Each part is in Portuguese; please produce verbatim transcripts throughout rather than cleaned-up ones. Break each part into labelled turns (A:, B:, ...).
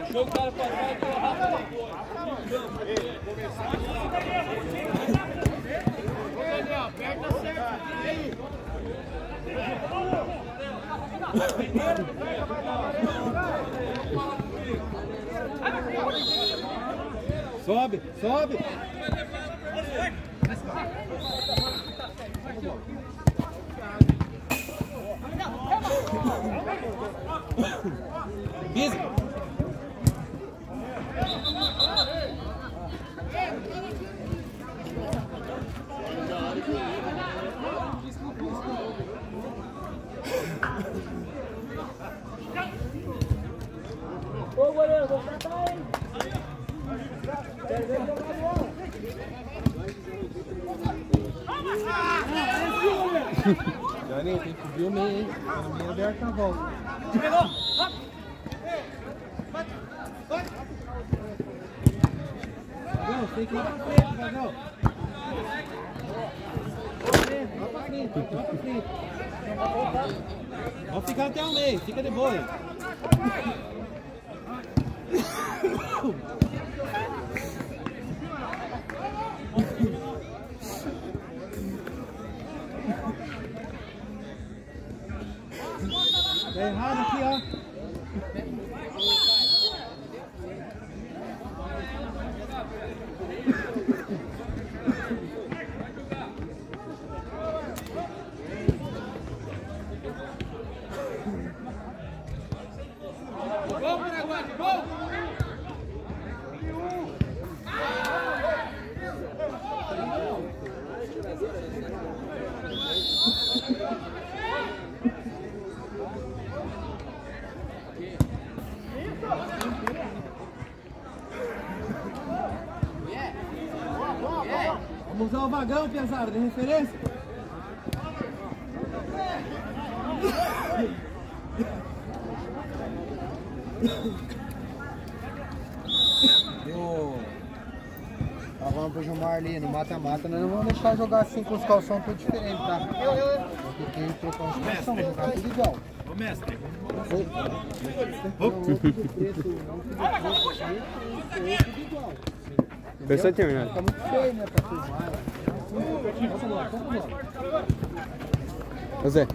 A: Deixou o cara passar e deu rápido. Aperta certo aí.
B: Sobe, sobe. Pisa.
C: Ô goleiro, vou tratar aí. Quer ver jogar bola?
B: Johnny, tem que subir o meio, hein? Tá no meio aberto na volta.
A: Pegou!
B: Não, tem que ir pra frente, Vagão. Vai pra frente, vai pra frente. Vamos ficar até o meio, fica de boa aí. Tá errado aqui, ó. Vamos usar o vagão, pesado, de referência.
D: Eu tava falando pro Gilmar ali, no mata-mata, nós não vamos deixar jogar assim com os calção tudo diferente, tá? Eu, eu, Porque tem que trocar os calção, jogar tudo igual.
A: Ô mestre!
B: Pensou em terminar.
D: Fica muito feio, né, pra filmar. Vamos lá, vamos lá.
B: Ô Zé.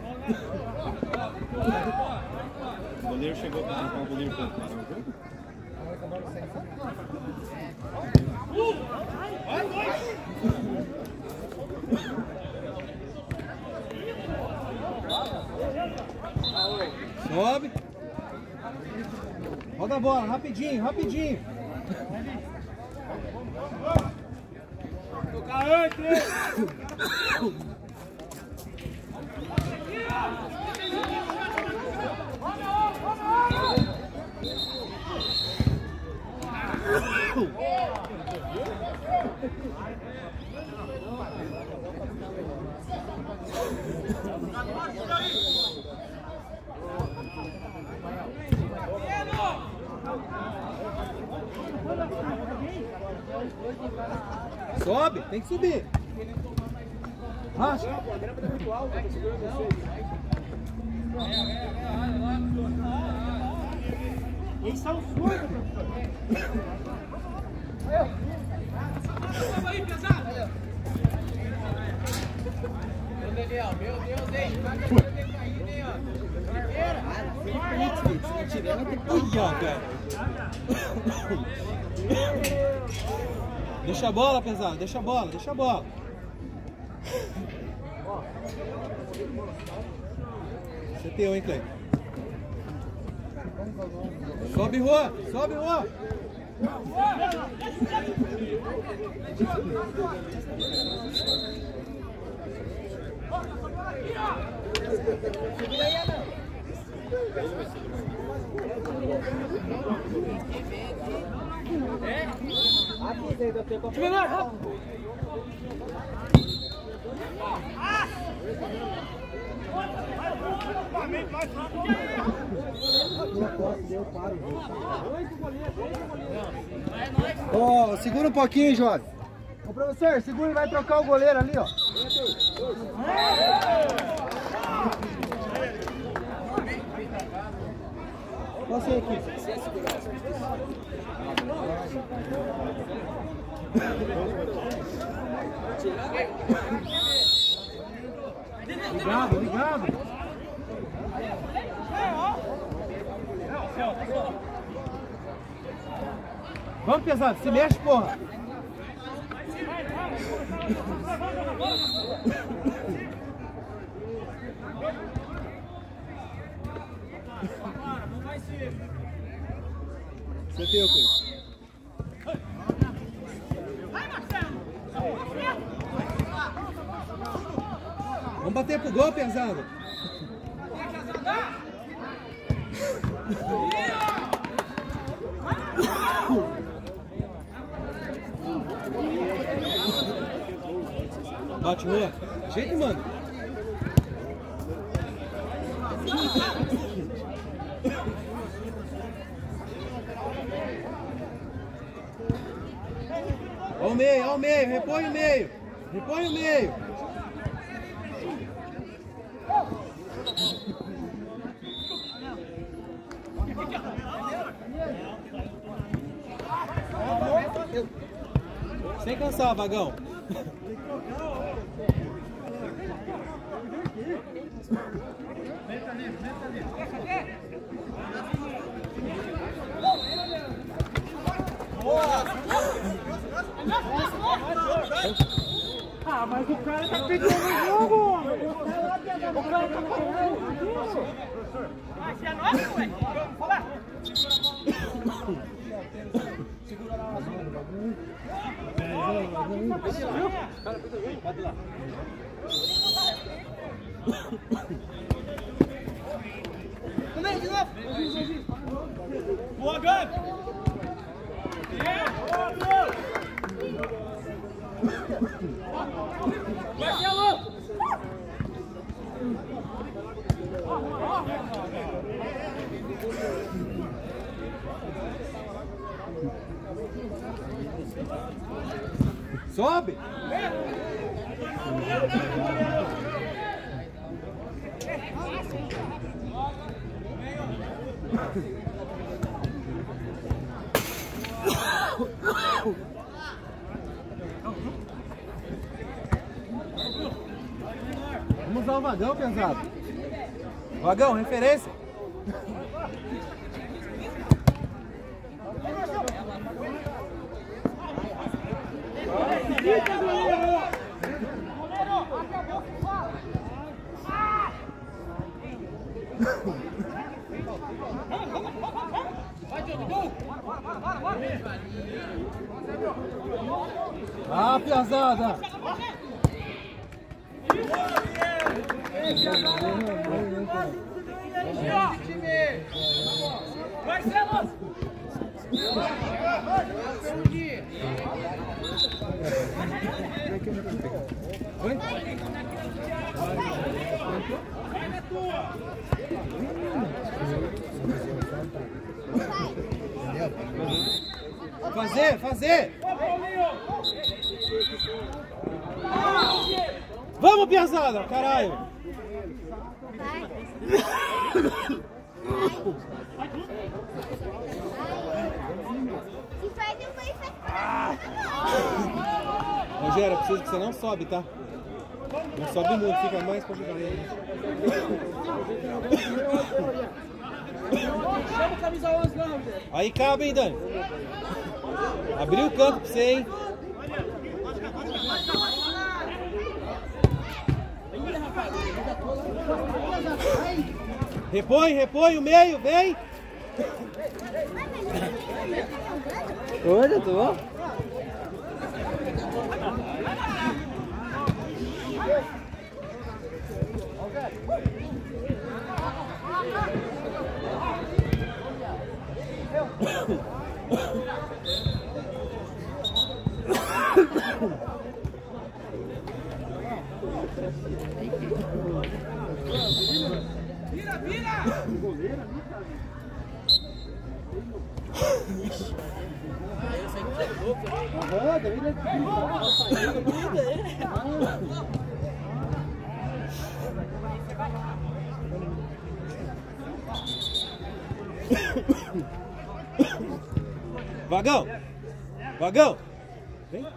A: O goleiro chegou pra trocar o goleiro para o jogo?
B: Sobe. Roda a bola, rapidinho, rapidinho.
A: Tocar antes!
B: Sobe, tem que subir. Racha.
C: Eles são surdos, professor.
A: Vamos aí, pesado! Meu Deus, hein?
B: Deixa a bola, pesado, deixa a bola, deixa a bola. C T um, hein, Cleiton? Sobe, Rua, sobe, Rua.
C: Time mais rápido.
D: Ó, oh, segura um pouquinho, Jorge. Ô, professor, segura e vai trocar o goleiro ali, ó. Qual você aqui?
B: Ligado, ligado. Vamos, pesado, se mexe, porra.
A: Você tem o quê?
B: Vamos bater pro gol, pesado. Bate rua. Jeito, mano. Ó o meio, ó o meio, repõe o meio. Repõe o meio. Sem cansar, vagão.
C: Ah, mas o cara tá pegando o jogo, homem. O cara tá pegando o jogo. Vai, se é nosso, ué. Vamos lá. Segura lá. Pode ir lá. Também, de novo. Boa, Gabi. Marcelo!
B: Sobe! Vamos usar o vagão, pesado. Vagão, referência. Ah, pesada.
C: Marcelo!
B: Oi? Fazer, fazer! Vamos, pesada, caralho!
E: Se faz depois
B: Ah. Rogério, eu preciso que você não sobe, tá? Não sobe muito, fica mais pra jogar nele.
C: Chama o camisa onze, não, Rogério.
B: Aí cabe, hein, Dani? Abriu o canto pra você, hein? Repõe, repõe o meio, vem!
D: Olha, tô bom?
C: Vira, vira!
B: Vagão! Vagão! Vem!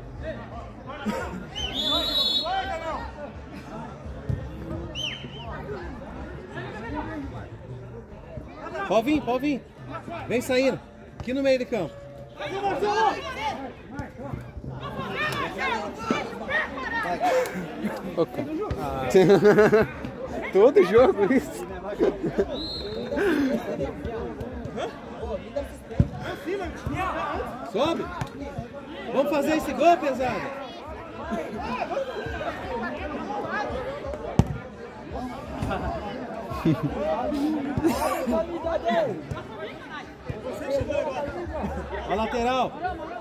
B: Pode vir, pode vir. Vem saindo. Aqui no meio do campo.
F: Okay. Ah. Todo jogo isso.
B: Sobe! Vamos fazer esse gol, pesado! A lateral!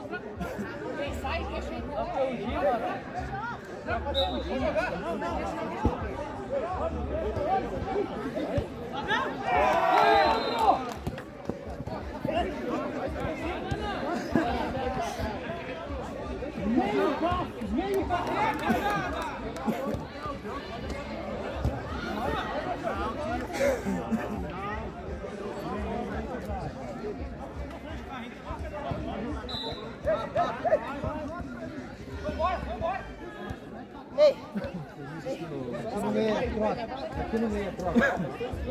D: Aqui no meio é troca. Aqui no meio é troca.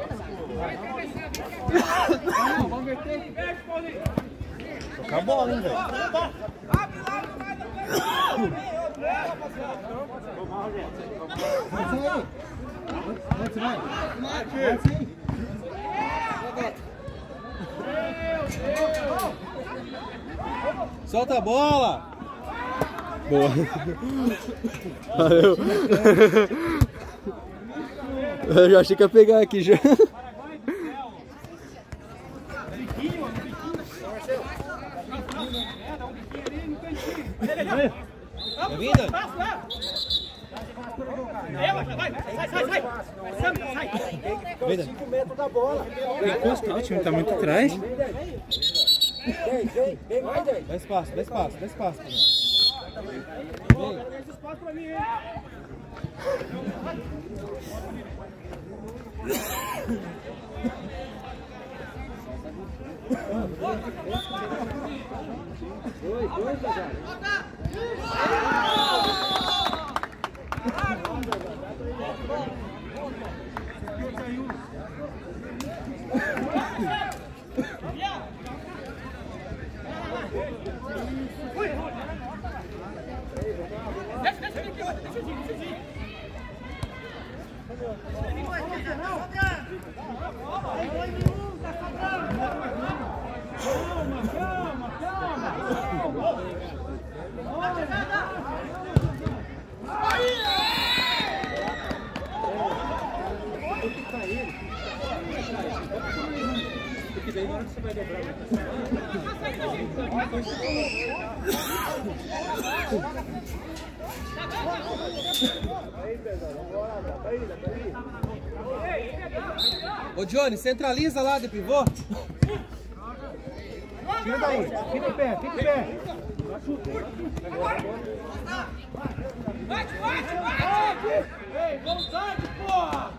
D: Vamos verter.
B: Tocar a bola, hein, velho?
D: Vai aí. Onde vai? Vai aí.
B: Solta a bola!
F: Boa. Valeu. Eu já achei que ia pegar aqui já.
B: Bem-vinda!
C: Sai, sai, sai! Sai, sai!
D: cinco metros da bola.
F: O time tá muito atrás.
B: Dá espaço, dá espaço, dá espaço. Vem. Ô Johnny, centraliza lá de pivô.
D: Tira daí. Fica em pé, fica em pé.
C: Vai, vai, vai! Ei, vontade, porra!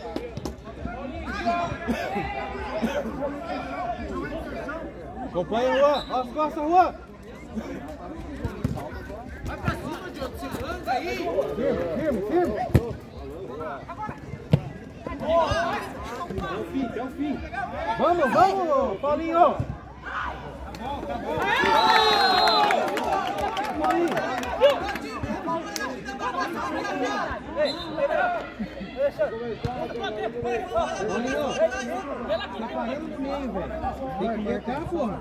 B: Acompanha, Juan. Ó as costas, Juan.
C: Vai pra cima, Diogo. Se lança aí.
D: Firme, firme, firme.
B: É o fim, é o fim. Vamos, vamos, Paulinho.
D: Tá parando no meio, velho. Tem que marcar, porra.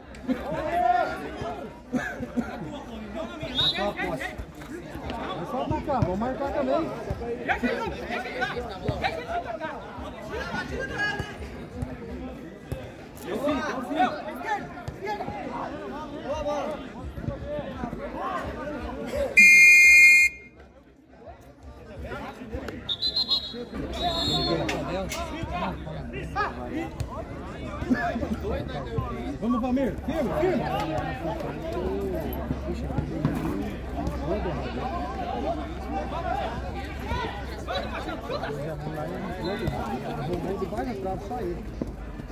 D: É só marcar, vamos marcar também.
B: É o fim, é o fim. Vamos, Valmir. Firme, firme.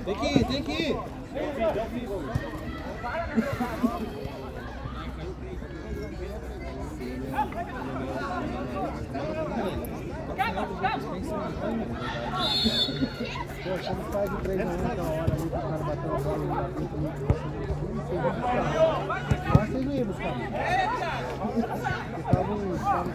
B: Tem que ir, tem que ir.
D: Poxa, não faz de três a um na hora ali pro cara bater uma bola na frente do mas vocês não iam buscar. Porque estavam estavam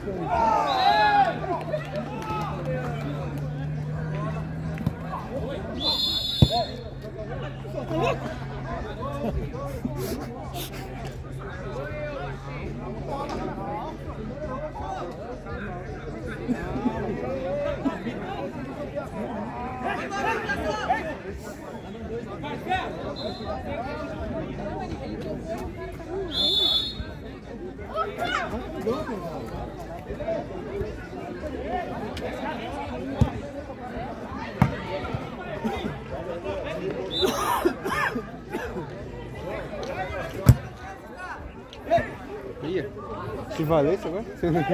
F: Ia. Se valesse agora?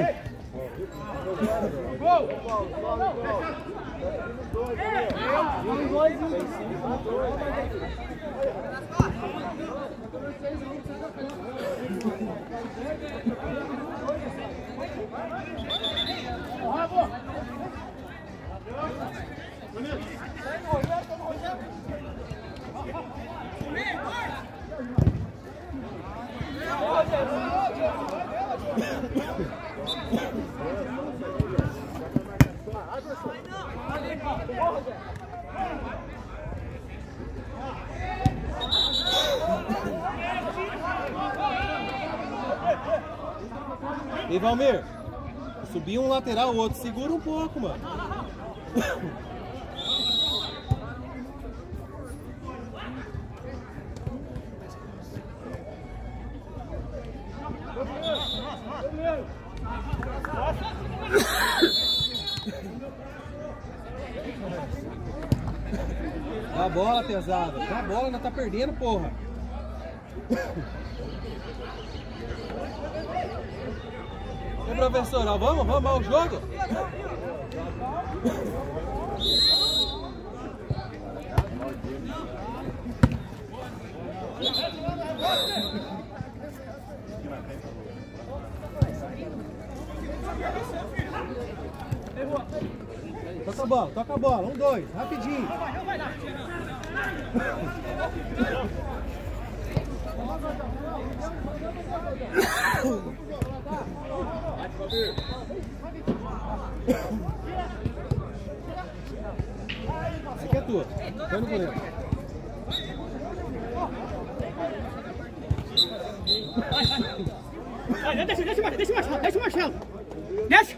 B: Ei, Valmir, subir um lateral, o outro segura um pouco, mano. Dá a bola, pesada. Dá a bola, ainda tá perdendo, porra. Ô, professor, ó, vamos, vamos ao jogo? Toca a bola, toca a bola. Um, dois, rapidinho. Essa aqui é tua. Vai no goleiro.
C: Vai, deixa, deixa, deixa, deixa o Marcelo, deixa o Marcelo. Deixa.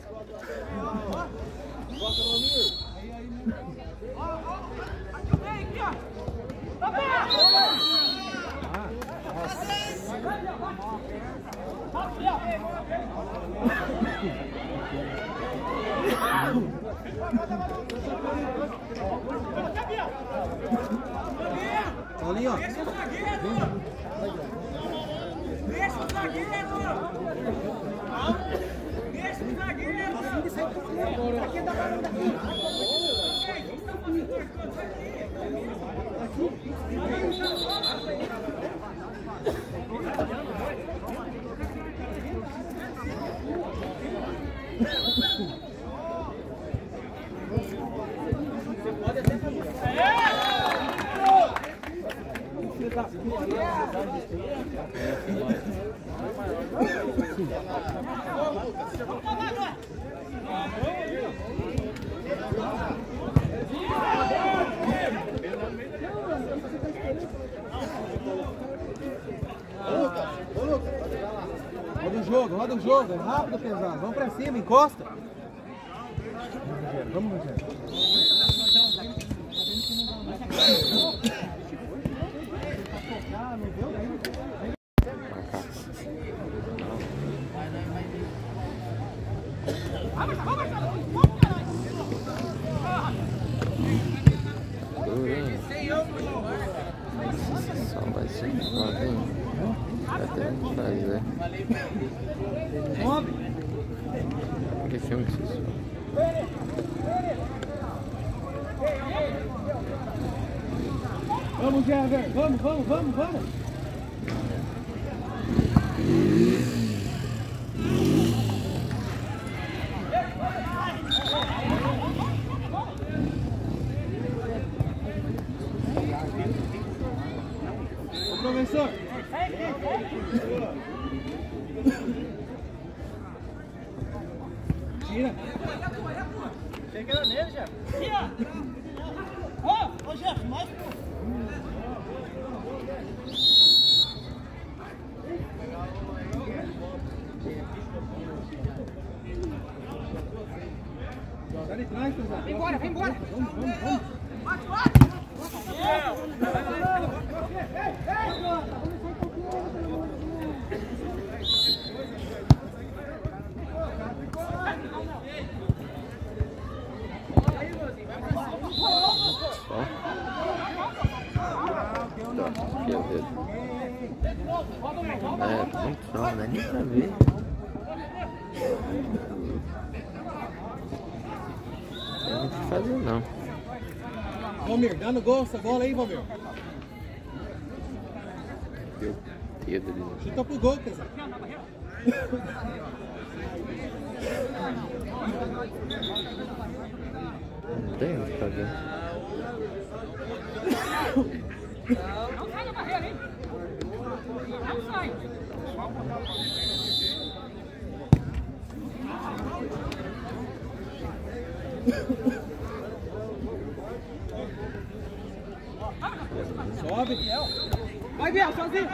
B: Paulinho, ó.
C: Deixa o zagueiro! Deixa o zagueiro! Aqui dá pra daqui.
B: Roda o jogo, roda o jogo, é rápido, pesado. Vamos pra cima, encosta. Vamos, Rogério.
F: Só vai ser sozinho. Vai ter um prazer. Que filme que isso?
B: Vamos, Gerber. Vamos, vamos, vamos, vamos. Ô, professor. Tira.
C: Chega nele, Jeff. Tira. Ô, ô, Jeff, mais um.
B: Joga ali atrás, Tuzão.
C: Vem embora, vem embora.
B: Vamos, vamos, vamos.
C: Bate, bate.
F: É, muito só, não dá nem pra ver. Não tem o que fazer, não.
B: Valmir, dá no gol essa bola aí, Valmir.
F: Meu dedo ali.
B: Chuta pro gol, Tezão.
F: Não tem o que fazer.
C: Não sai da barreira, hein? Não sai.
B: Sobe, Biel.
C: Vai, Biel, sozinho.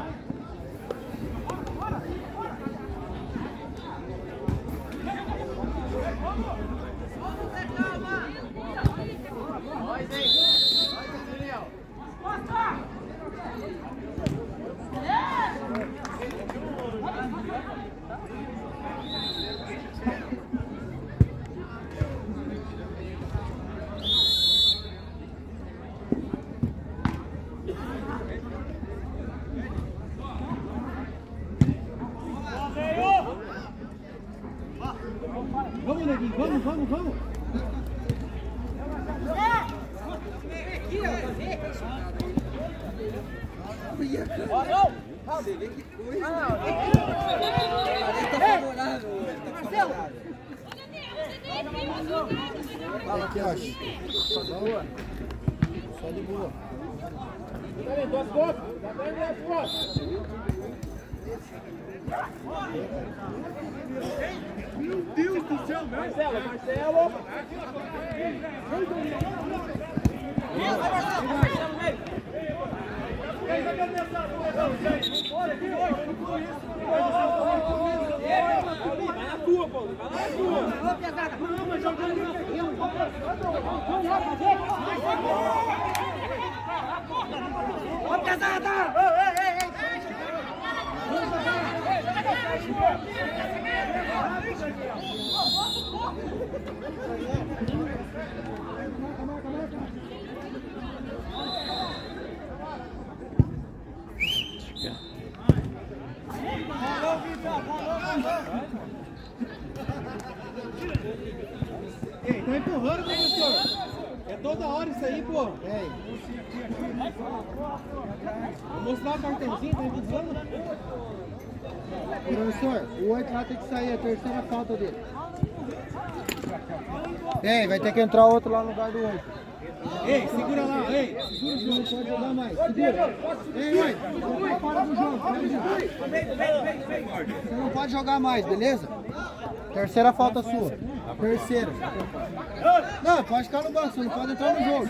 B: Vamos, Neguinho, vamos, vamos, vamos.
D: Fala aqui, ó. Boa. Só de boa.
B: Duas costas, já vai duas costas. Meu Deus do céu, Marcelo, Marcelo. Vai na tua, Paulo, vai na tua. Não, mas jogando aqui. Vamos lá fazer. Ô, pesada! Ei, ei, ei. Ei, tá empurrando, professor. É toda hora isso aí, pô.
D: Ei.
B: Vou mostrar o cartãozinho, tá empurrando.
D: Professor, o oito lá tem que sair, a terceira falta dele. Ei, vai ter que entrar outro lá no lugar do oito.
B: Ei, segura lá, ei.
D: Segura o jogo, não pode jogar mais. Segura. Ei, oito, você para do jogo. Você não pode jogar mais, beleza? Terceira falta sua. Terceira. Não, pode ficar no banco, você não pode entrar no jogo.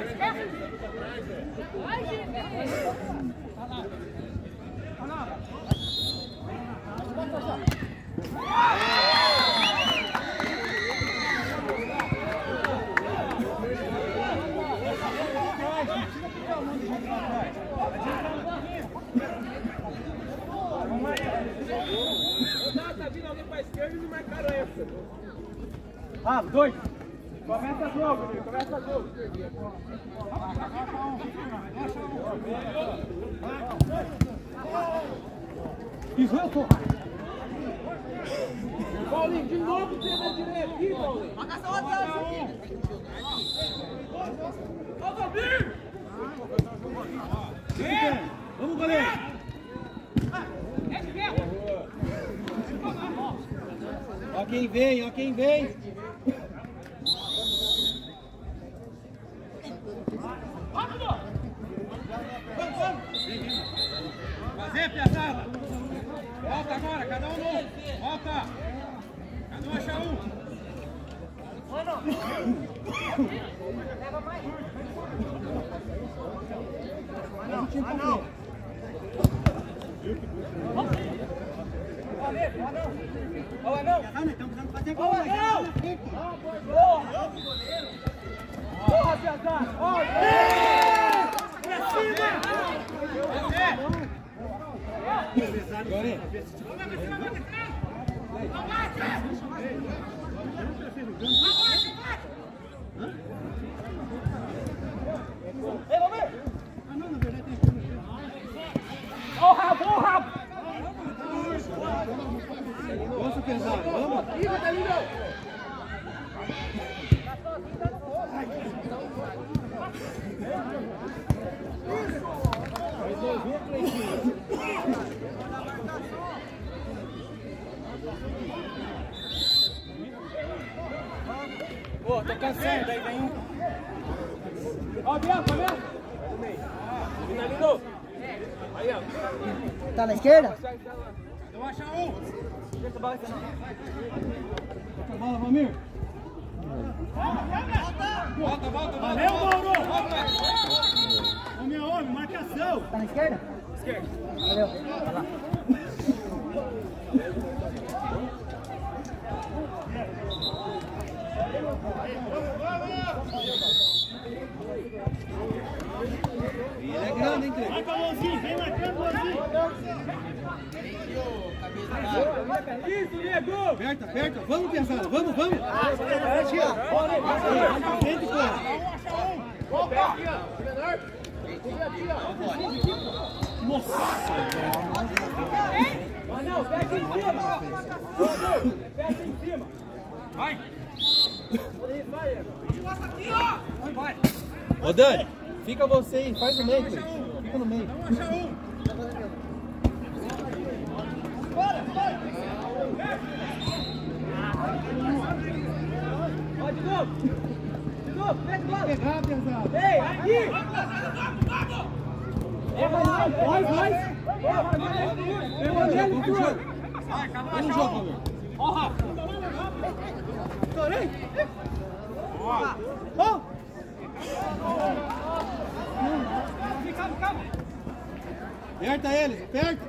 B: Tá vindo alguém pra esquerda e não marcaram essa. Ah, dois. Começa jogo, filho. Começa jogo. Pisou, porra. Paulinho, de novo você na direita aqui, Paulinho. Marcação atrás aqui. Ô, Valmir! Vamos, goleiro! Ó quem vem, ó quem vem! Fazer, pesada! Volta agora, cada um novo! Volta! Cada um acha um!
C: Leva mais!
B: Não, não!
C: Ó, anão!
B: Estamos precisando fazer gol!
C: Ó, anão! Porra! Porra, Piazada! Ó! Pra cima!
B: Agora!
C: Ei, vamos ver! Ó o rabo, ó o rabo!
B: Nossa, pesado, vamos! Resolveu, Cleitinho! Pô, tô cansado, daí vem um.
C: Ó, Bianca, começa! Finalizou! Aí, ó!
D: Tá na esquerda?
B: Então acha um!
C: Deixa a bola aí,
B: Toca a bola, Valmir! Volta, volta, valeu, Mauro! Homem a homem, marcação!
D: Tá na esquerda?
C: Esquerda!
D: Valeu. Vai lá.
B: Ele é grande, hein, Cleiton? Marca a mãozinha, vem marcando a mãozinha!
C: Isso, Diego!
B: Aperta, aperta, vamos, pesada, vamos, vamos! Frente, pô! Nossa!
C: Mas não, pega em cima! Pega em cima!
B: Vai!
C: Vai!
B: Ô, Dani, fica você aí, faz no meio, Cleiton. Fica no meio.
C: Ó, de novo! De novo, pega a bola!
B: Pegar, pesado!
C: Ei, aqui! É, vai, vai, vai! Vai, vai,
B: Vai, cada um jogo, Valmir!
C: Ó, Rafa!
B: Estourei! Ó!
C: Calma, calma!
B: Aperta eles, aperta!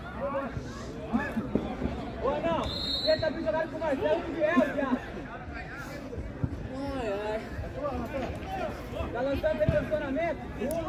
C: Ô, não! Tenta vir jogar com o Marcelo que vier, viado! Ai, ai! Tá lançando posicionamento?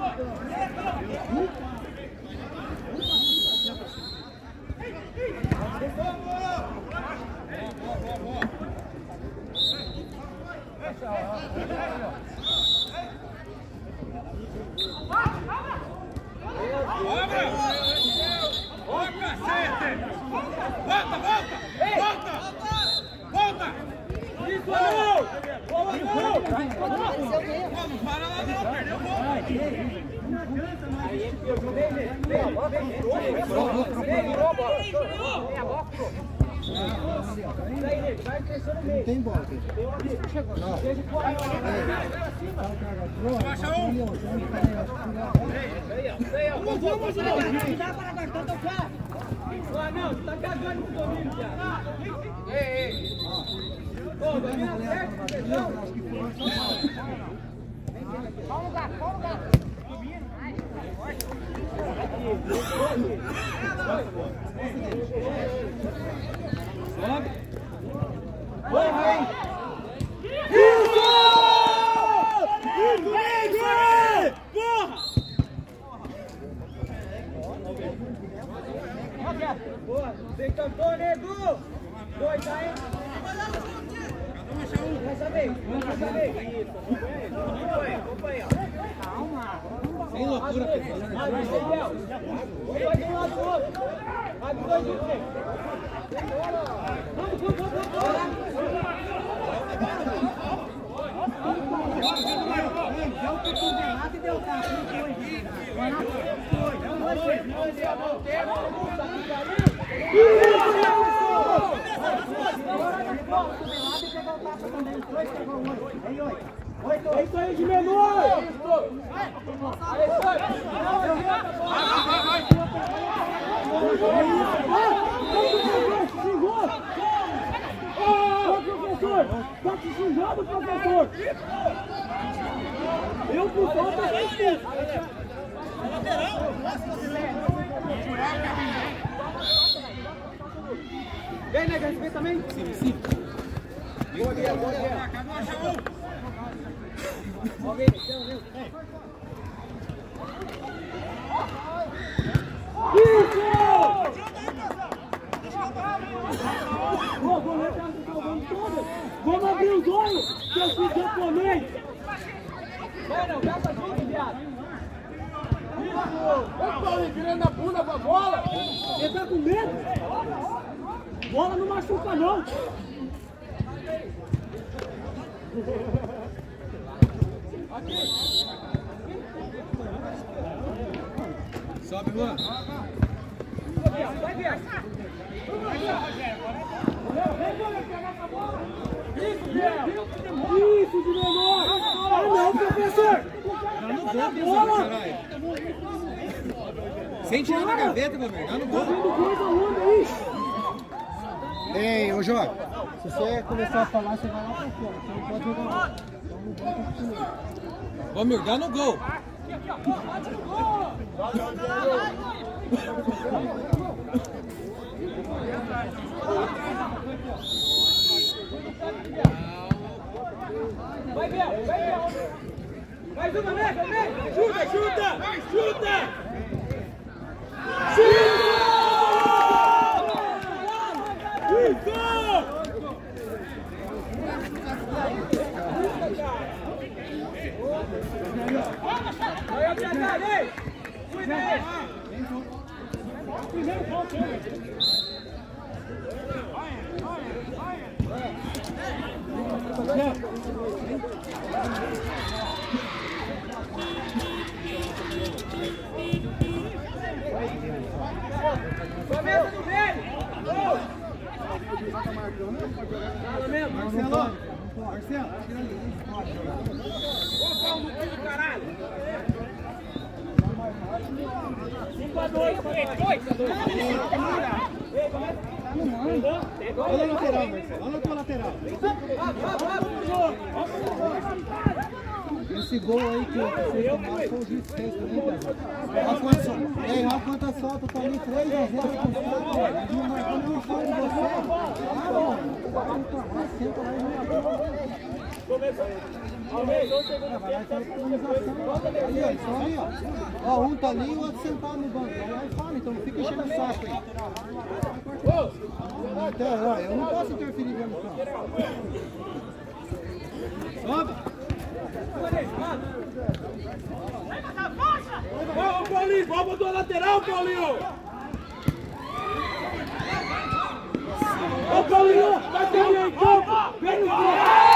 B: Ô, cacete! Volta, volta! Volta! Volta!
C: Isso, Anão! Boa, Anão!
B: Não para lá não, perdeu o gol!
D: Não tem bola, Pedro. Chegou, não.
B: Baixa um!
C: Vamos, vamos, vamos! Anão, você tá cagando com o domínio, cara! Ei, ei! Ô, domínio certo, pressão!
E: Qual lugar? Qual lugar?
B: Sobe!
C: Vai, vai!
B: Isso! Isso! Porra!
C: Boa! Você cantou, nego! Dois, tá, hein? Dessa vez, dessa vez! Isso! Acompanha, acompanha! Calma!
B: Sem loucura, pessoal!
C: Vai, vai, Daniel! Vai de um lado do outro! Vai dos dois juntos, hein? Vamos, vamos, vamos, vamos!
D: Deu o que tu de lado e deu o carro.
B: É isso aí de menor! Professor! Tá te xingando, professor! Eu por falta de isso! Vem, nega, vem também? Sim, sim. Boa, Guilherme, boa, Guilherme. Ó, vem, vem, vem. Isso! Pô, o goleiro tá se salvando todo. Vamos abrir os olhos, seus filhos japoneses. Vai, não, gasta junto, viado. Ô, Paulinho, virando a bunda com a bola. Você tá com medo? Bola não machuca, não.
A: Sobe, Luan.
B: Vai, Guilherme. Isso, de menor! Ah, não, professor!
A: Dá no gol, caralho. Sente lá na gaveta, meu amigo. Dá no gol.
B: Tá vendo coisa onda aí?
D: Ei, ô Jó, se você começar a falar, você vai lá pra fora. Você não pode jogar lá. Então não volta pro time.
A: Ô, meu, dá no gol.
B: Vai, Biel, vai, Biel! Mais uma vez, vem! Chuta, chuta! Chuta! Chuta! Vai atrasar, ei! Cuida aí! Primeiro ponto, começa no meio!
A: Marcelo! Marcelo!
B: Ô, pau no cu do caralho! cinco a dois, dois a dois!
A: Olha a lateral, Marcelo. Olha a tua lateral.
D: Esse gol aí que você tomou foi o juiz fez também, cara. Olha quanto, ei, olha quantas faltas, tá ali três a zero com os caras. Não marcou nenhuma falta de você. Ah, mano. Senta lá e não
B: Aumentou o segundo
D: vai lá e faz economização. Ali, ó, só ali, ó. Ó, um tá ali e o outro sentado no banco. Vai lá e fala, então não fica enchendo o saco aí. Então, ó, eu não posso interferir dentro do campo.
A: Sobe!
B: Vamos, Paulinho! Vamos do lateral, Paulinho! Ô, Paulinho! Vai ter aí em campo! Vem no campo!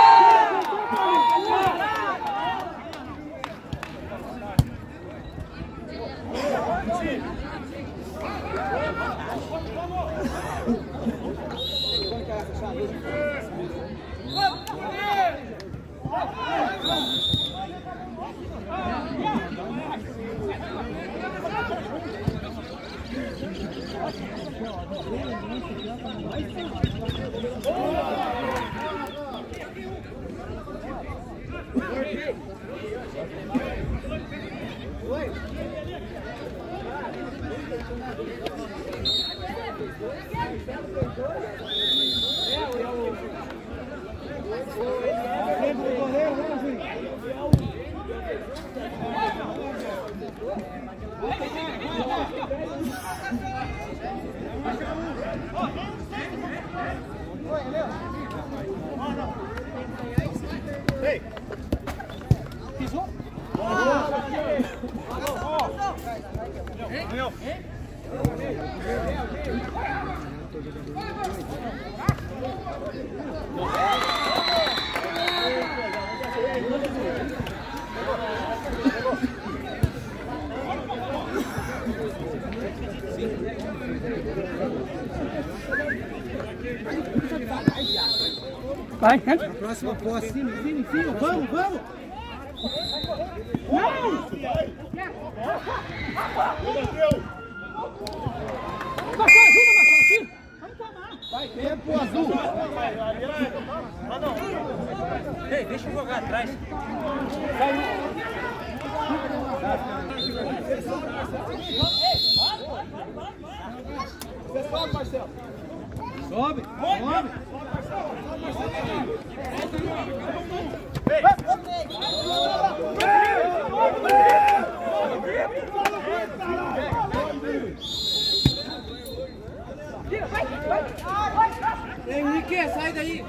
B: Vai,
D: Na próxima posse. Em cima, em cima, em cima. Vamos, vamos.
B: Não! Marcelo, ajuda, Marcelo, aqui! Vamos tomar!
D: Vai, tempo azul!
C: Ah, não! Ei, deixa eu jogar atrás!
D: Você sobe, Marcelo! Sobe! Sobe!
B: Ei, Henrique, sai daí!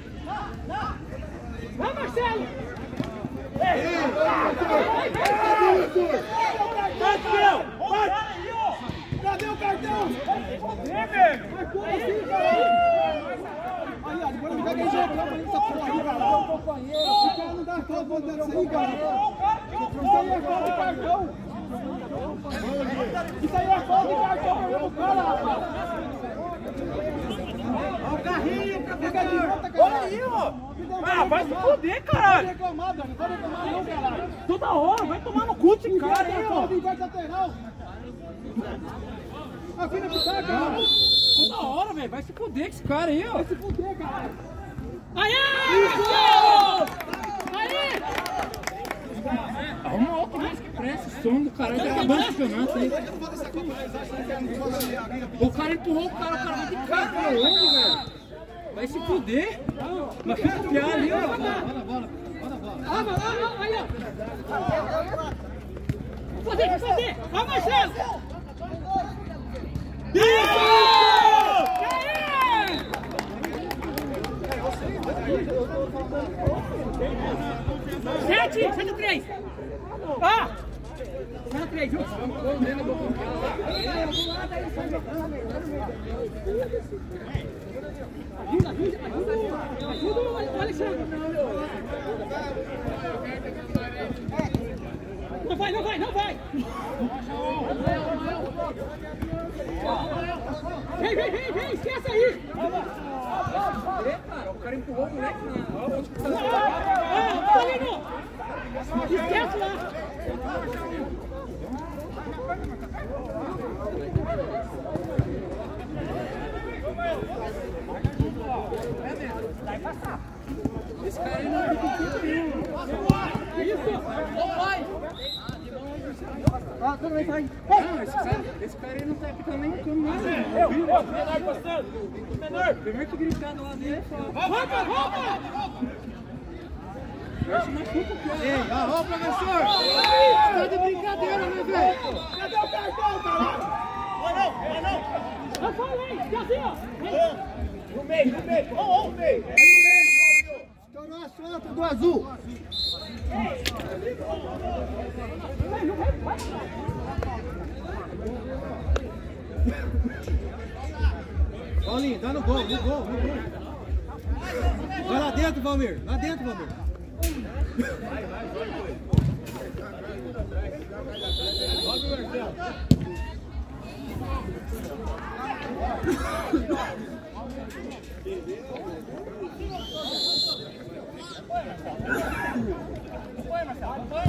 B: Vai, Marcelo!
D: Cadê o cartão? Marcou assim, cara! Aí, ó, agora não vai ganhar jeito, não, essa porra aí, cara! O cara não dá falta botando isso aí, cara! Isso aí é falta de cartão! Isso aí é falta de cartão pro cara, rapaz! Olha o carrinho, cara!
B: Olha aí, ó! Ah, vai se fuder, caralho!
D: Não pode reclamar, Dani, não pode reclamar não, caralho!
B: Toda hora, vai tomar no cu esse cara aí, ó!
D: Vai lateral! Aqui na pizarra, cara!
B: Toda hora, velho, vai se fuder com esse cara aí, ó!
D: Vai se fuder, cara!
B: Aê, Marcelo! Aê! Arruma outro mais que presta, esse som do caralho, tá acabando o campeonato aí. O cara empurrou o cara, o cara vai de cara, pra onde, velho? Vai se fuder! Vai ficar piar ali, ó!
D: Bora, bora, bora!
B: Ah, ah, ah, aí, ó! Vou fazer, vou fazer! Vai, Marcelo! Isso! Sete! Sete a três! Ah! Sete a três, juntos! Ajuda, ajuda, ajuda! Ajuda o Alexandre! Não vai, não vai, não vai! Vem, vem, vem, vem, esquece aí! O cara empurrou o moleque na... Ah, Paulino! Esquece lá! Vai passar! Esse cara aí não é isso! Ô, pai! Ah, tudo bem, sai. Não, esse cara, esse cara aí não tá apitando nem no caminho. Eu, eu, menor passando. Menor. Primeiro que gritando lá dentro. Roupa, roupa! Vai se machuca, cara.
D: Ei, arrou, professor!
B: Tá de brincadeira, né, velho?
D: Cadê o cartão, cara?
C: Vai não, vai não!
B: Eu falei, fica assim, ó.
C: No meio, no meio! Ó, ó, no meio!
D: Estourou a solta do azul! Paulinho, dá no gol, no gol, no gol. Vai lá dentro, Valmir. Lá dentro, Valmir. Vai, vai, vai. Sobe o Marcelo.
C: Vai, Marcelo, vai!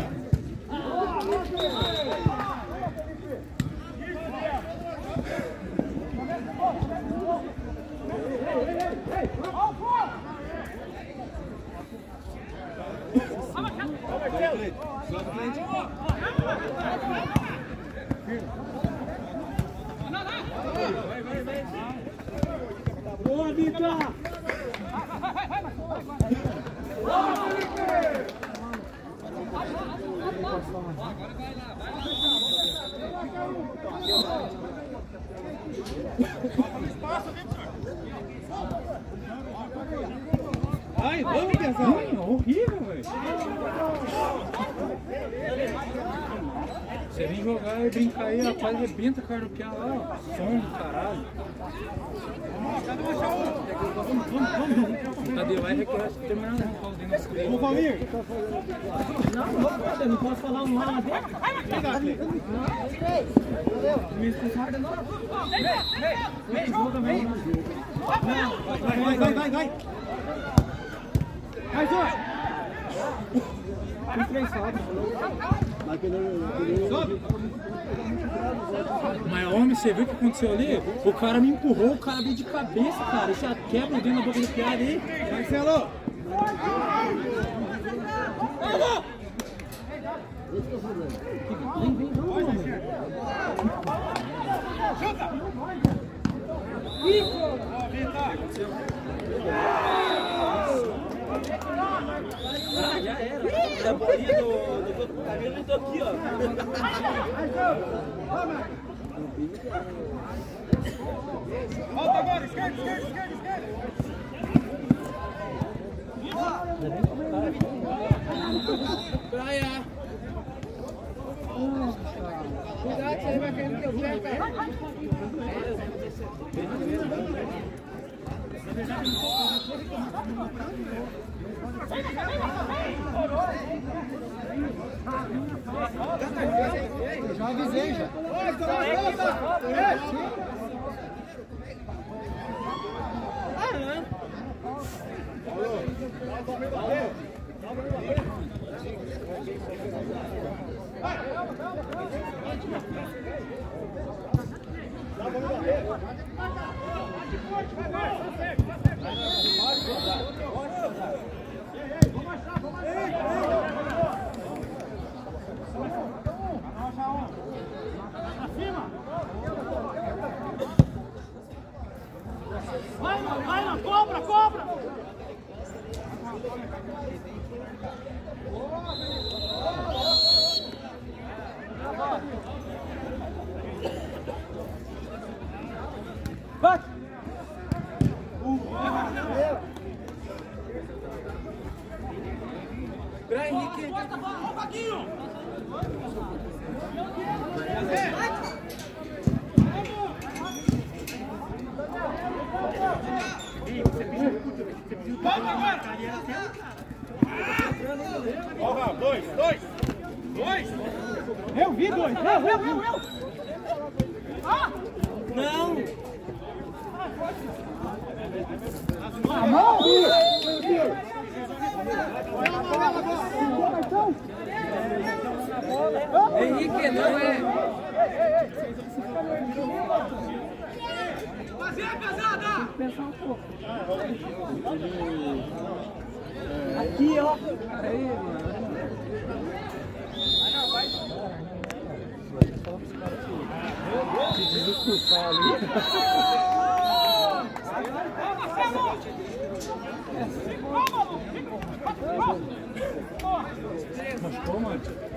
B: Boa, Vita!
D: Vai, vamos, Piazão.
B: Horrível, velho. Você vem jogar e brincar aí, rapaz, arrebenta a cara do Piá lá, ó. Som do caralho. Vamos, vamos, vamos. Cadê? Vai requerer terminando o pauzinho nosso cliente.
D: Vamos, Valmir.
B: Não, não, eu não posso falar um lá dentro. Me expulsaram não. Vem, vem, vem.
D: Vai, vai, vai, vai, vai.
B: Mais um! Tem três faltas. Mas homem, você viu o que aconteceu ali? O cara me empurrou, o cara veio de cabeça, cara. Isso já quebra o dedo na boca do piada aí. Marcelo! Vem, vem, não, homem. Chuta! Ah, já era. Da bolinha do outro caminho, eu tô aqui, ó.
A: Volta agora, esquerda, esquerda, esquerda, esquerda.
C: Praia. Cuidado, você vai cair no teu pé, cara.
D: Já avisei, já.
B: Vai, vai, vai, cobra, cobra! Vai!
C: Pra Henrique.
B: Corta a bola, ó o Vaguinho!
A: Volta agora! Ó, dois, dois! Dois!
B: Eu vi dois! Eu, eu, eu, eu! Ah!
C: Não!
B: A mão!
C: Henrique, não é!
B: Fazer a casada! Pensar um pouco. Aqui, ó. Aí, mano.
D: Se desculpar ali.
B: Machucou, mano?